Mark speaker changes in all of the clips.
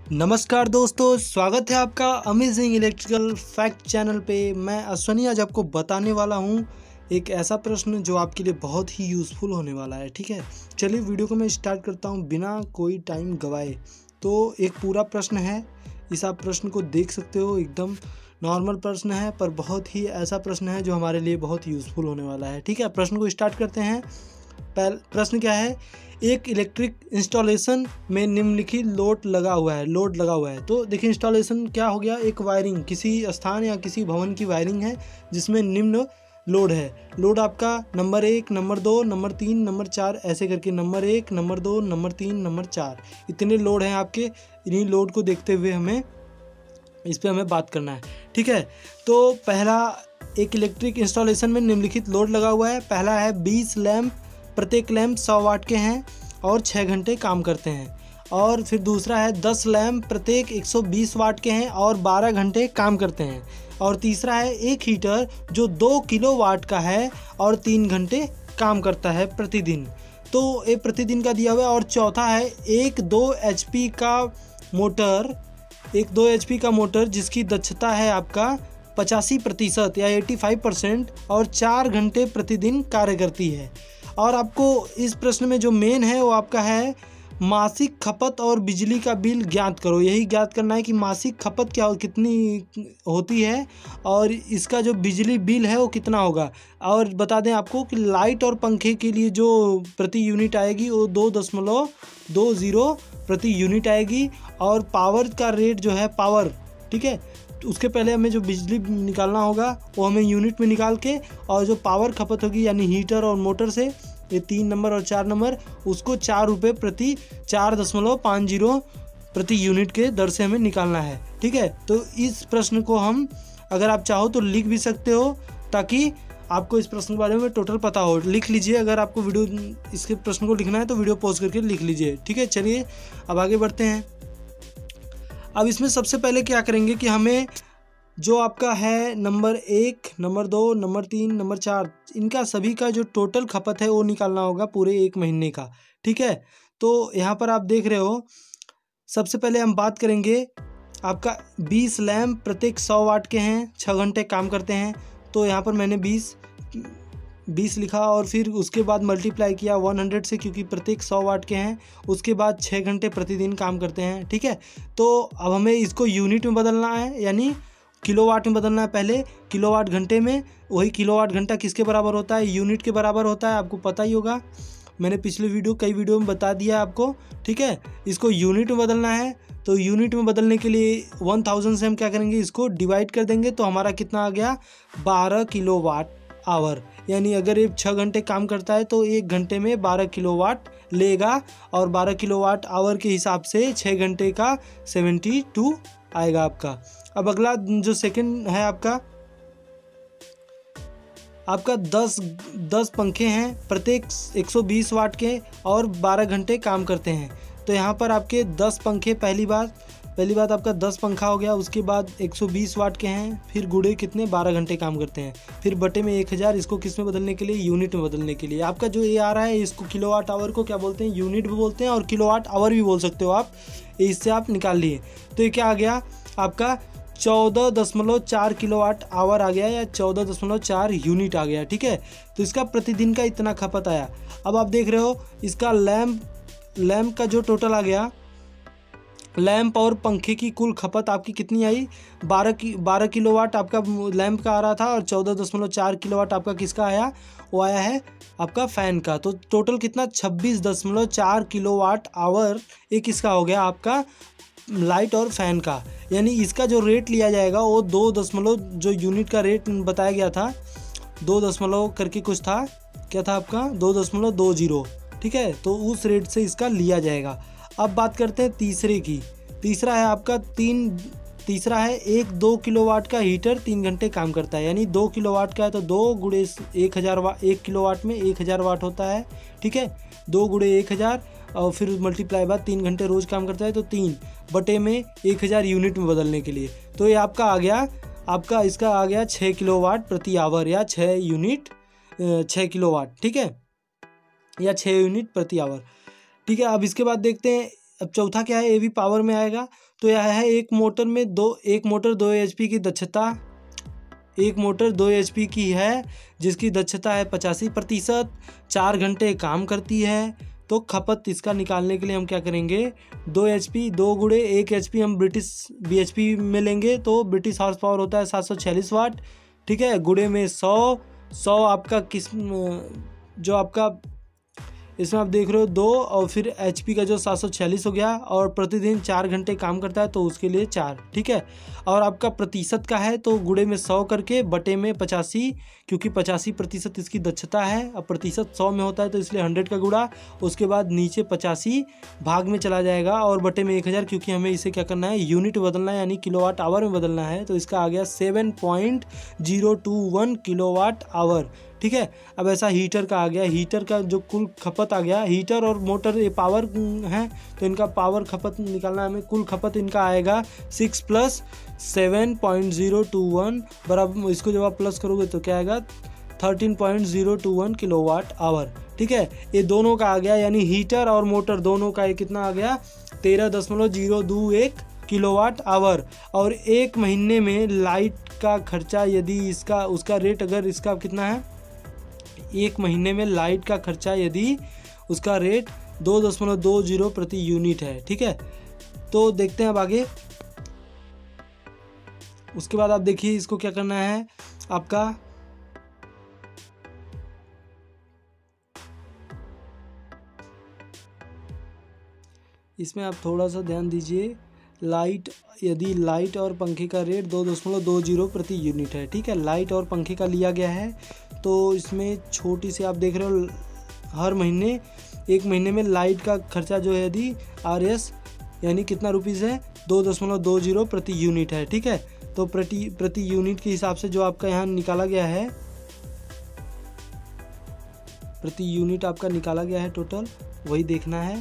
Speaker 1: नमस्कार दोस्तों, स्वागत है आपका अमेजिंग इलेक्ट्रिकल फैक्ट चैनल पे। मैं अश्वनी आज आपको बताने वाला हूँ एक ऐसा प्रश्न जो आपके लिए बहुत ही यूज़फुल होने वाला है। ठीक है, चलिए वीडियो को मैं स्टार्ट करता हूँ बिना कोई टाइम गवाए। तो एक पूरा प्रश्न है, इस आप प्रश्न को देख सकते हो। एकदम नॉर्मल प्रश्न है पर बहुत ही ऐसा प्रश्न है जो हमारे लिए बहुत यूज़फुल होने वाला है। ठीक है, प्रश्न को स्टार्ट करते हैं। प्रश्न क्या है? एक इलेक्ट्रिक इंस्टॉलेशन में निम्नलिखित लोड लगा हुआ है। तो देखिए इंस्टॉलेशन क्या हो गया, एक वायरिंग, किसी स्थान या किसी भवन की वायरिंग है जिसमें निम्न लोड है। लोड आपका नंबर 1, नंबर 2, नंबर 3, नंबर 4 ऐसे करके नंबर 1, नंबर 2, नंबर 3, नंबर 4 इतने लोड हैं आपके। इन्हीं लोड को देखते हुए हमें इस पर हमें बात करना है। ठीक है, तो पहला, एक इलेक्ट्रिक इंस्टॉलेशन में निम्नलिखित लोड लगा हुआ है। पहला है 20 लैंप, प्रत्येक लैंप 100 वाट के हैं और 6 घंटे काम करते हैं। और फिर दूसरा है 10 लैंप, प्रत्येक 120 वाट के हैं और 12 घंटे काम करते हैं। और तीसरा है एक हीटर जो 2 किलो वाट का है और 3 घंटे काम करता है प्रतिदिन। तो ये प्रतिदिन का दिया हुआ है। और चौथा है एक 2 HP का मोटर जिसकी दक्षता है आपका 85% या 85% और 4 घंटे प्रतिदिन कार्य करती है। और आपको इस प्रश्न में जो मेन है वो आपका है मासिक खपत और बिजली का बिल ज्ञात करो। यही ज्ञात करना है कि मासिक खपत कितनी होती है और इसका जो बिजली बिल है वो कितना होगा। और बता दें आपको कि लाइट और पंखे के लिए जो प्रति यूनिट आएगी वो 2.20 प्रति यूनिट आएगी। और पावर का रेट जो है पावर, ठीक है, तो उसके पहले हमें जो बिजली निकालना होगा वो हमें यूनिट में निकाल के, और जो पावर खपत होगी यानी हीटर और मोटर से, ये 3 नंबर और 4 नंबर, उसको 4 रुपये प्रति 4.50 प्रति यूनिट के दर से हमें निकालना है। ठीक है, तो इस प्रश्न को हम अगर आप चाहो तो लिख भी सकते हो ताकि आपको इस प्रश्न के बारे में टोटल पता हो। लिख लीजिए, अगर आपको इसके प्रश्न को लिखना है तो वीडियो पॉज करके लिख लीजिए। ठीक है, चलिए अब आगे बढ़ते हैं। अब इसमें सबसे पहले क्या करेंगे कि हमें जो आपका है नंबर 1, नंबर 2, नंबर 3, नंबर 4, इनका सभी का जो टोटल खपत है वो निकालना होगा पूरे 1 महीने का। ठीक है, तो यहाँ पर आप देख रहे हो, सबसे पहले हम बात करेंगे आपका 20 लैंप प्रत्येक 100 वाट के हैं, 6 घंटे काम करते हैं। तो यहाँ पर मैंने 20 लिखा और फिर उसके बाद मल्टीप्लाई किया 100 से, क्योंकि प्रत्येक 100 वाट के हैं। उसके बाद 6 घंटे प्रतिदिन काम करते हैं। ठीक है, तो अब हमें इसको यूनिट में बदलना है, यानी किलोवाट में बदलना है। पहले किलोवाट घंटे में, वही किलोवाट घंटा किसके बराबर होता है? यूनिट के बराबर होता है, आपको पता ही होगा, मैंने पिछले कई वीडियो में बता दिया आपको। ठीक है, इसको यूनिट में बदलना है। तो यूनिट में बदलने के लिए 1000 से हम क्या करेंगे, इसको डिवाइड कर देंगे। तो हमारा कितना आ गया? 12 किलोवाट आवर। यानी अगर ये 6 घंटे काम करता है तो 1 घंटे में 12 किलोवाट लेगा, और 12 किलोवाट आवर के हिसाब से 6 घंटे का 72 आएगा आपका। अब अगला जो सेकंड है आपका 10 पंखे हैं, प्रत्येक 120 वाट के और 12 घंटे काम करते हैं। तो यहाँ पर आपके 10 पंखे, पहली बात आपका 10 पंखा हो गया। उसके बाद 120 वाट के हैं, फिर गुड़े कितने, 12 घंटे काम करते हैं। फिर बटे में 1000, इसको किस में बदलने के लिए? यूनिट में बदलने के लिए। आपका जो ये आ रहा है इसको किलोवाट आवर को क्या बोलते हैं? यूनिट भी बोलते हैं और किलोवाट आवर भी बोल सकते हो आप। इससे आप निकाल लिए। तो ये क्या आ गया आपका? 14.4 किलोवाट आवर आ गया, या 14.4 यूनिट आ गया। ठीक है, तो इसका प्रतिदिन का इतना खपत आया। अब आप देख रहे हो इसका लैंप का जो टोटल आ गया, लैंप और पंखे की कुल खपत आपकी कितनी आई? 12 किलोवाट आपका लैंप का आ रहा था और 14.4 किलोवाट आपका किसका आया? वो आया है आपका फ़ैन का। तो टोटल कितना? 26.4 किलोवाट आवर एक किसका हो गया? आपका लाइट और फ़ैन का। यानी इसका जो रेट लिया जाएगा वो 2 जो यूनिट का रेट बताया गया था, 2 करके कुछ था, क्या था आपका? 2.20। ठीक है, तो उस रेट से इसका लिया जाएगा। अब बात करते हैं तीसरे की। तीसरा है आपका 2 किलोवाट का हीटर 3 घंटे काम करता है। यानी 2 किलोवाट का है तो 2 गुणे 1000 वाट, 1 किलोवाट में 1000 वाट होता है। ठीक है, 2 गुणे 1000 और फिर मल्टीप्लाई बाद 3 घंटे रोज़ काम करता है, तो 3 बटे में 1000 यूनिट में बदलने के लिए। तो ये आपका आ गया, इसका आ गया 6 किलोवाट प्रति आवर, या 6 किलोवाट। ठीक है, या 6 यूनिट प्रति आवर। ठीक है, अब इसके बाद देखते हैं अब चौथा क्या है, AV पावर में आएगा। तो यह है एक मोटर 2 HP की दक्षता, एक मोटर 2 HP की है जिसकी दक्षता है 85%, 4 घंटे काम करती है। तो खपत इसका निकालने के लिए हम क्या करेंगे, 2 HP 2 गुणे 1 HP हम ब्रिटिश BHP में लेंगे, तो ब्रिटिश हॉर्स पावर होता है 746 वाट, ठीक है, गुणे में 100 आपका जो आपका इसमें आप देख रहे हो 2 और फिर HP का जो 746 हो गया, और प्रतिदिन 4 घंटे काम करता है तो उसके लिए 4, ठीक है। और आपका प्रतिशत का है तो गुणे में 100 करके बटे में 85, क्योंकि 85% इसकी दक्षता है। अब प्रतिशत 100 में होता है तो इसलिए 100 का गुणा, उसके बाद नीचे 85 भाग में चला जाएगा और बटे में 1000, क्योंकि हमें इसे क्या करना है, यूनिट बदलना है, यानी किलोवाट आवर में बदलना है। तो इसका आ गया 7.021 किलोवाट आवर, ठीक है। अब ऐसा हीटर का आ गया, हीटर का जो कुल खपत आ गया, हीटर और मोटर ये पावर है तो इनका पावर खपत निकालना है हमें। कुल खपत इनका आएगा 6 + 7.021 बराबर, इसको जब आप प्लस करोगे तो क्या आएगा 13.021 किलोवाट आवर, ठीक है। ये दोनों का आ गया, यानी हीटर और मोटर दोनों का ये कितना आ गया 13.021 किलोवाट आवर। और एक महीने में लाइट का खर्चा यदि इसका उसका रेट अगर इसका कितना है, एक महीने में लाइट का खर्चा यदि उसका रेट 2.20 प्रति यूनिट है, ठीक है। तो देखते हैं अब आगे। उसके बाद आप देखिए इसको क्या करना है आपका, इसमें आप थोड़ा सा ध्यान दीजिए। लाइट, यदि लाइट और पंखे का रेट 2.20 प्रति यूनिट है, ठीक है, लाइट और पंखे का लिया गया है। तो इसमें छोटी सी आप देख रहे हो, हर महीने एक महीने में लाइट का खर्चा जो है यदि RS यानी कितना रुपीज़ है 2.20 प्रति यूनिट है, ठीक है। तो प्रति यूनिट के हिसाब से जो आपका यहाँ निकाला गया है, प्रति यूनिट आपका निकाला गया है टोटल, वही देखना है।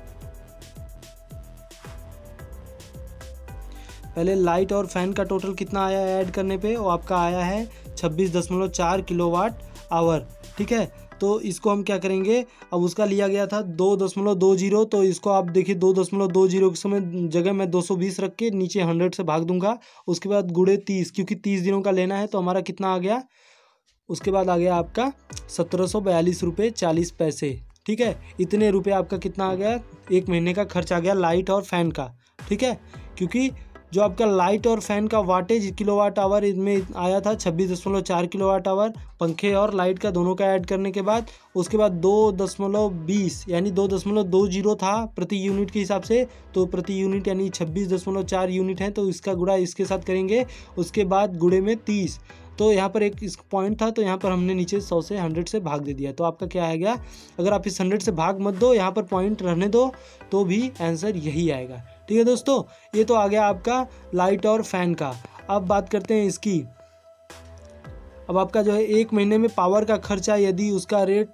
Speaker 1: पहले लाइट और फैन का टोटल कितना आया ऐड करने पे, वो आपका आया है 26.4 किलोवाट आवर, ठीक है। तो इसको हम क्या करेंगे, अब उसका लिया गया था 2.20, तो इसको आप देखिए 2.20 के समय जगह मैं 220 रख के नीचे 100 से भाग दूंगा। उसके बाद गुणे 30, क्योंकि 30 दिनों का लेना है तो हमारा कितना आ गया, उसके बाद आ गया आपका 1742 रुपये 40 पैसे, ठीक है। इतने रुपये आपका कितना आ गया, एक महीने का खर्च आ गया लाइट और फैन का, ठीक है। क्योंकि जो आपका लाइट और फैन का वाटेज किलोवाट आवर इसमें आया था 26.4 किलोवाट आवर, पंखे और लाइट का दोनों का ऐड करने के बाद, उसके बाद 2.20 यानी 2.20 था प्रति यूनिट के हिसाब से, तो प्रति यूनिट यानी 26.4 यूनिट है, तो इसका गुणा इसके साथ करेंगे, उसके बाद गुणे में 30। तो यहाँ पर एक इस पॉइंट था, तो यहाँ पर हमने नीचे 100 से 100 से भाग दे दिया, तो आपका क्या आएगा, अगर आप इस 100 से भाग मत दो, यहाँ पर पॉइंट रहने दो, तो भी आंसर यही आएगा, ठीक है दोस्तों। ये तो आ गया आपका लाइट और फैन का। अब बात करते हैं इसकी, अब आपका जो है एक महीने में पावर का खर्चा यदि उसका रेट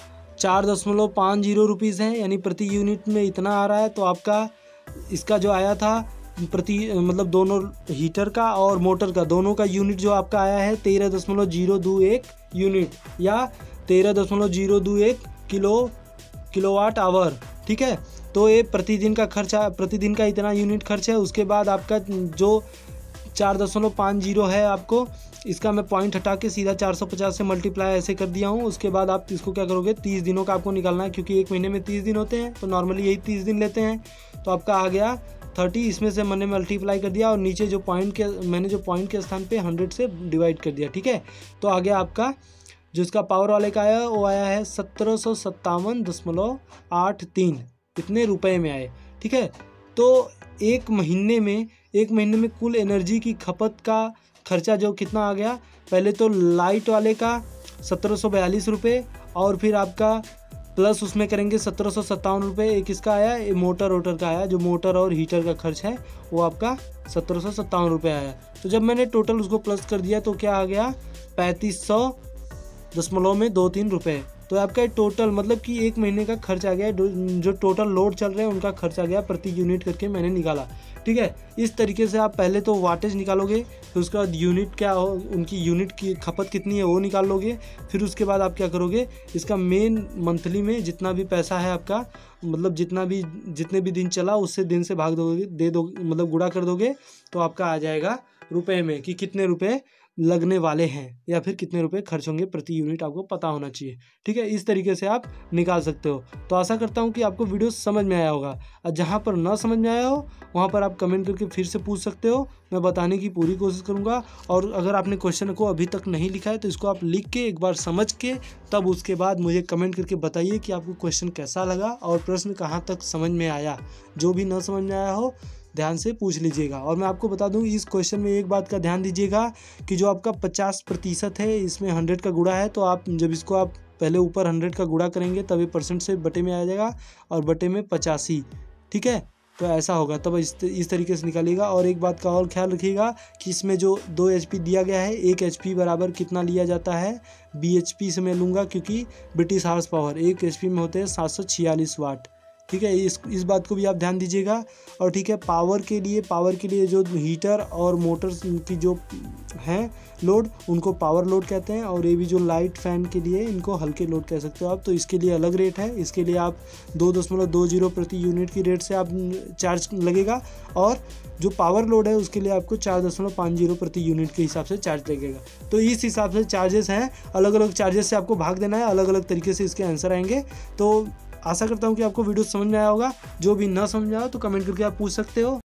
Speaker 1: 4.50 रुपीज़ है, यानी प्रति यूनिट में इतना आ रहा है, तो आपका इसका जो आया था प्रति मतलब दोनों हीटर का और मोटर का दोनों का यूनिट जो आपका आया है 13.021 यूनिट या 13.021 किलोवाट आवर, ठीक है। तो ये प्रतिदिन का खर्चा, प्रतिदिन का इतना यूनिट खर्च है। उसके बाद आपका जो 4.50 है, आपको इसका मैं पॉइंट हटा के सीधा 450 से मल्टीप्लाई ऐसे कर दिया हूँ। उसके बाद आप इसको क्या करोगे, 30 दिनों का आपको निकालना है, क्योंकि एक महीने में 30 दिन होते हैं, तो नॉर्मली यही 30 दिन लेते हैं। तो आपका आ गया 30, इसमें से मैंने मल्टीप्लाई कर दिया और नीचे जो पॉइंट के मैंने जो पॉइंट के स्थान पे 100 से डिवाइड कर दिया, ठीक है। तो आ गया आपका जो इसका पावर वाले का आया वो आया है 1757.83 इतने रुपए में आए, ठीक है। तो एक महीने में कुल एनर्जी की खपत का खर्चा जो कितना आ गया, पहले तो लाइट वाले का 1742 रुपये और फिर आपका प्लस उसमें करेंगे 1757 रुपये, एक इसका आया मोटर का आया, जो मोटर और हीटर का खर्च है वो आपका 1757 रुपये आया। तो जब मैंने टोटल उसको प्लस कर दिया तो क्या आ गया 3500.23 रुपये। तो तो आपका टोटल मतलब कि 1 महीने का खर्च आ गया, जो टोटल लोड चल रहे हैं उनका खर्च आ गया प्रति यूनिट करके मैंने निकाला। ठीक है, इस तरीके से आप पहले तो वाटेज निकालोगे, फिर उसके बाद यूनिट क्या हो, उनकी यूनिट की खपत कितनी है वो निकाल लोगे। फिर उसके बाद आप क्या करोगे, इसका मेन मंथली में जितना भी पैसा है आपका, मतलब जितने भी दिन चला उससे दिन से भाग दोगे, मतलब गुणा कर दोगे, तो आपका आ जाएगा रुपए में कि कितने रुपए लगने वाले हैं या फिर कितने रुपए खर्च होंगे प्रति यूनिट, आपको पता होना चाहिए। ठीक है, इस तरीके से आप निकाल सकते हो। तो आशा करता हूँ कि आपको वीडियो समझ में आया होगा, और जहाँ पर ना समझ में आया हो वहाँ पर आप कमेंट करके फिर से पूछ सकते हो, मैं बताने की पूरी कोशिश करूँगा। और अगर आपने क्वेश्चन को अभी तक नहीं लिखा है तो इसको आप लिख के एक बार समझ के तब उसके बाद मुझे कमेंट करके बताइए कि आपको क्वेश्चन कैसा लगा और प्रश्न कहाँ तक समझ में आया। जो भी ना समझ में आया हो ध्यान से पूछ लीजिएगा। और मैं आपको बता दूं, इस क्वेश्चन में एक बात का ध्यान दीजिएगा कि जो आपका 50% है, इसमें 100 का गुणा है, तो आप जब इसको आप पहले ऊपर 100 का गुणा करेंगे तब ये परसेंट से बटे में आ जाएगा और बटे में 85। ठीक है, तो ऐसा होगा, तब इस तरीके से निकालिएगा। और एक बात का और ख्याल रखिएगा कि इसमें जो 2 HP दिया गया है, 1 HP बराबर कितना लिया जाता है, BHP से मैं लूँगा, क्योंकि ब्रिटिश हार्स पावर 1 HP में होते हैं 746 वाट। ठीक है, इस बात को भी आप ध्यान दीजिएगा। और ठीक है, पावर के लिए जो हीटर और मोटर की जो हैं लोड, उनको पावर लोड कहते हैं, और ये भी जो लाइट फैन के लिए इनको हल्के लोड कह सकते हो आप। तो इसके लिए अलग रेट है, इसके लिए आप 2.20 प्रति यूनिट की रेट से आप चार्ज लगेगा, और जो पावर लोड है उसके लिए आपको 4.50 प्रति यूनिट के हिसाब से चार्ज लगेगा। तो इस हिसाब से चार्जेस हैं, अलग अलग चार्जेस से आपको भाग देना है, अलग अलग तरीके से इसके आंसर आएंगे। तो आशा करता हूँ कि आपको वीडियो समझ में आया होगा। जो भी ना समझ में आया तो कमेंट करके आप पूछ सकते हो।